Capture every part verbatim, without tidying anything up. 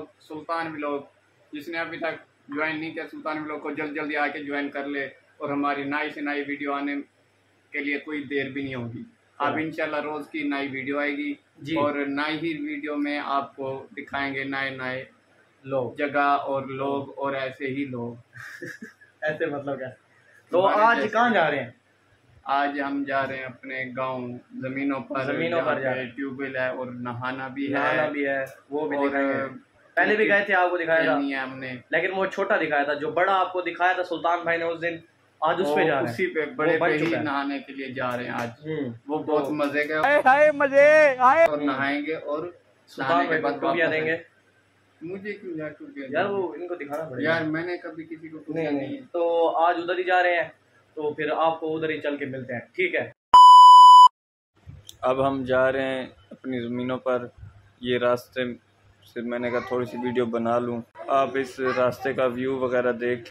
Vlog, सुल्तान vlog, जिसने अभी तक ज्वाइन नहीं किया सुल्तान व्लॉग को जल्द जल्दी आके ज्वाइन कर ले। और हमारी नई से नई वीडियो आने के लिए कोई देर भी नहीं होगी। अब इंशाल्लाह रोज की नई वीडियो आएगी और नई ही वीडियो में आपको दिखाएंगे नए नए लोग, जगह और लोग और ऐसे ही लोग ऐसे मतलब क्या? तो आज कहाँ जा रहे हैं? आज हम जा रहे हैं अपने गांव जमीनों पर, जमीनों पर जा रहे हैं। ट्यूबवेल है और नहाना भी नहाना है भी है, वो भी दिखाएंगे। पहले भी गए थे, आपको दिखाया था हमने, लेकिन वो छोटा दिखाया था। जो बड़ा आपको दिखाया था सुल्तान भाई ने उस दिन, आज उस पे जा रहे हैं, उसी पे बड़े पे ही नहाने के लिए जा रहे हैं आज। वो बहुत मजे के आए मजे आए और नहाएंगे और सुल्तान के बाद टोपियां देंगे। मुझे क्यों यार टोपियां यार, वो इनको दिखाना पड़ेगा यार, मैंने कभी किसी को नहीं, नहीं। तो आज उधर ही जा रहे हैं, तो फिर आपको उधर ही चल के मिलते हैं, ठीक है? अब हम जा रहे हैं अपनी ज़मीनों पर। ये रास्ते से मैंने कहा थोड़ी सी वीडियो बना लूं, आप इस रास्ते का व्यू वगैरह देख।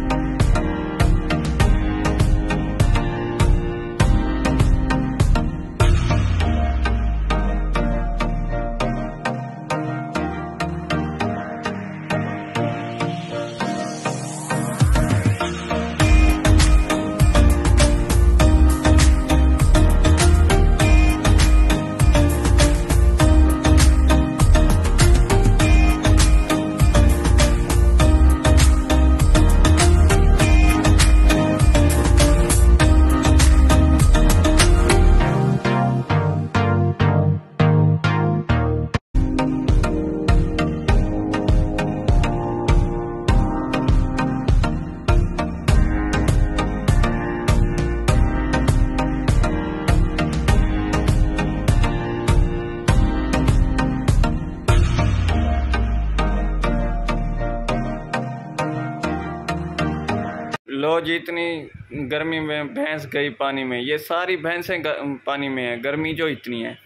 लो जी, इतनी गर्मी में भैंस गई पानी में। ये सारी भैंसें पानी में है, गर्मी जो इतनी है।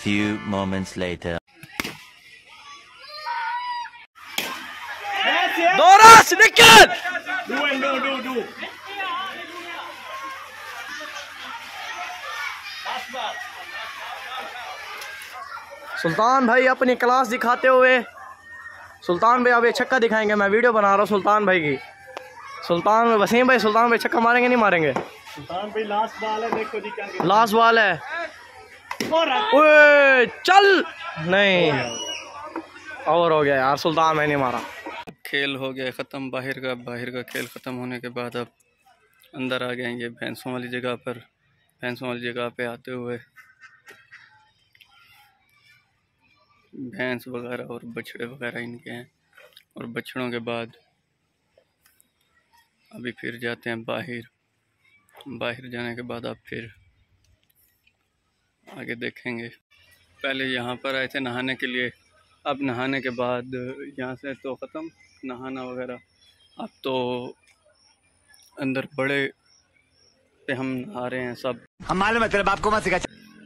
few moments later. दोरास निकल। Do and do, do, do. सुल्तान भाई अपनी क्लास दिखाते हुए, सुल्तान भाई अब ये छक्का दिखाएंगे। मैं वीडियो बना रहा हूँ सुल्तान भाई की। सुल्तान वसीम भाई, सुल्तान भाई छक्का मारेंगे नहीं मारेंगे? सुल्तान भाई लास्ट बॉल है, देखो जी क्या लास्ट बॉल है। ओए चल, नहीं और हो गया यार, सुल्तान भाई ने मारा। खेल हो गया ख़त्म बाहर का। बाहर का खेल ख़त्म होने के बाद अब अंदर आ गए ये भैंसों वाली जगह पर। भैंसों वाली जगह पे आते हुए भैंस वगैरह और बछड़े वगैरह इनके हैं, और बछड़ों के बाद अभी फिर जाते हैं बाहर। बाहर जाने के बाद अब फिर आगे देखेंगे। पहले यहाँ पर आए थे नहाने के लिए, अब नहाने के बाद यहाँ से तो ख़त्म नहाना वगैरह। अब तो अंदर बड़े पे हम नहा रहे हैं सब। हम मालूम है तेरे बाप को मत सिखा।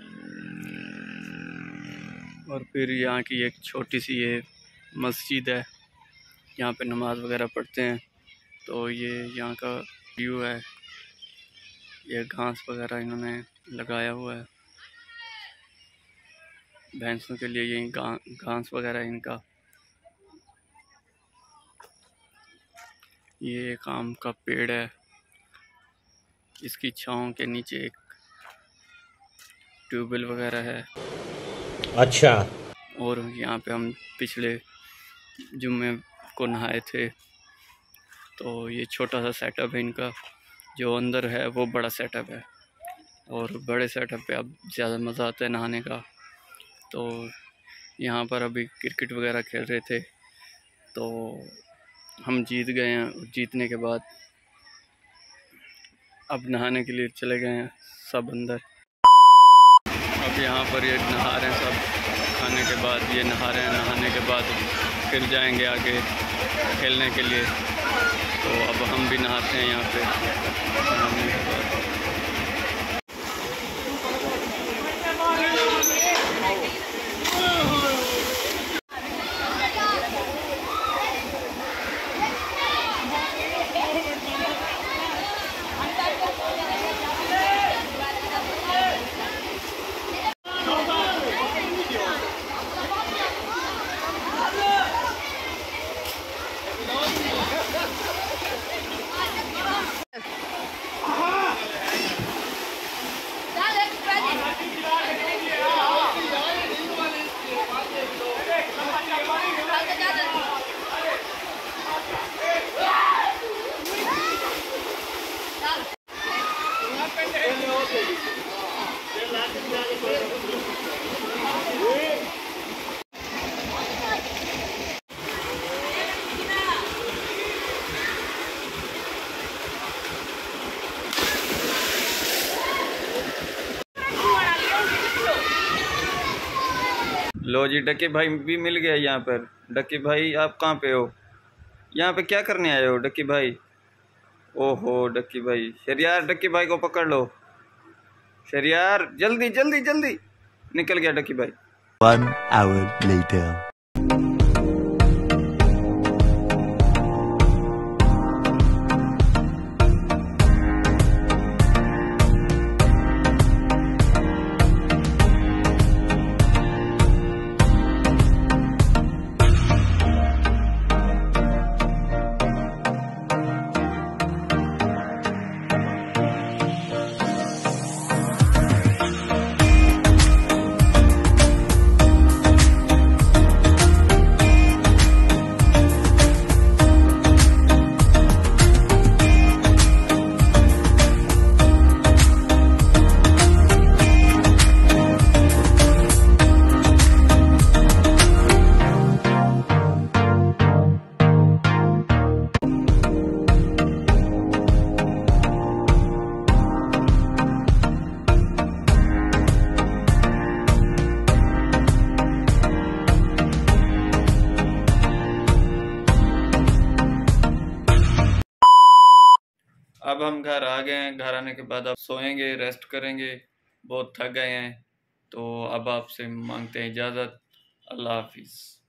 और फिर यहाँ की एक छोटी सी ये मस्जिद है, यहाँ पे नमाज़ वगैरह पढ़ते हैं। तो ये यहाँ का व्यू है। ये घास वगैरह इन्होंने लगाया हुआ है भैंसों के लिए। ये घास वगैरह इनका। ये एक आम का पेड़ है, इसकी छांव के नीचे एक ट्यूबवेल वगैरह है। अच्छा। और यहाँ पे हम पिछले जुम्मे को नहाए थे। तो ये छोटा सा सेटअप है इनका, जो अंदर है वो बड़ा सेटअप है। और बड़े सेटअप पे अब ज़्यादा मज़ा आता है नहाने का। तो यहाँ पर अभी क्रिकेट वगैरह खेल रहे थे, तो हम जीत गए हैं। जीतने के बाद अब नहाने के लिए चले गए हैं सब अंदर। अब यहाँ पर ये नहा रहे हैं सब। खाने के बाद ये नहा रहे हैं। नहाने के बाद फिर जाएंगे आगे खेलने के लिए। तो अब हम भी नहाते हैं यहाँ पे। नहाने के बाद लो जी, डक्की भाई भी मिल गया यहाँ पर। डक्की भाई आप कहाँ पे हो? यहाँ पे क्या करने आए हो डक्की भाई? ओहो डक्की भाई, शरियार डक्की भाई को पकड़ लो। शरियार जल्दी जल्दी जल्दी। निकल गया डक्की भाई। One hour later. अब हम घर आ गए हैं। घर आने के बाद अब सोएंगे, रेस्ट करेंगे। बहुत थक गए हैं। तो अब आपसे मांगते हैं इजाज़त। अल्लाह हाफिज़।